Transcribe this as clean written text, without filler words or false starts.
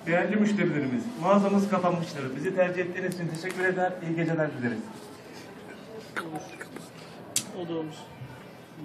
Değerli müşterilerimiz, mağazamız kapanmıştır. Bizi tercih ettiğiniz için teşekkür eder, iyi geceler dileriz. Olur. O da olur.